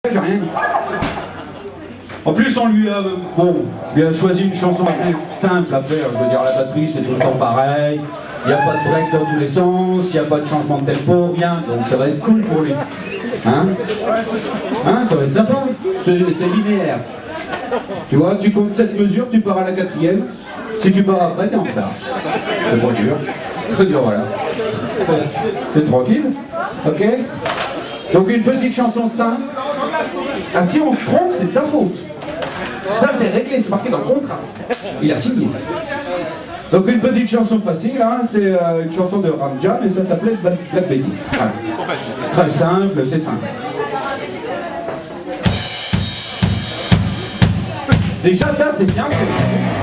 J'ai rien dit. En plus, on lui a, lui a choisi une chanson assez simple à faire. Je veux dire, la batterie, c'est tout le temps pareil. Il n'y a pas de break dans tous les sens, il n'y a pas de changement de tempo, rien. Donc ça va être cool pour lui. Hein? Hein, ça va être sympa. C'est linéaire. Tu vois, tu comptes 7 mesures, tu pars à la 4e. Si tu pars après, t'es en retard. C'est pas dur. Très dur, voilà. C'est tranquille. Ok? Donc une petite chanson simple. Ah, si on se trompe, c'est de sa faute. Ça, c'est réglé, c'est marqué dans le contrat. Il a signé. Donc une petite chanson facile, hein, c'est une chanson de Ramjam et ça s'appelait Black Betty. Voilà. Très simple, c'est simple. Déjà ça, c'est bien fait.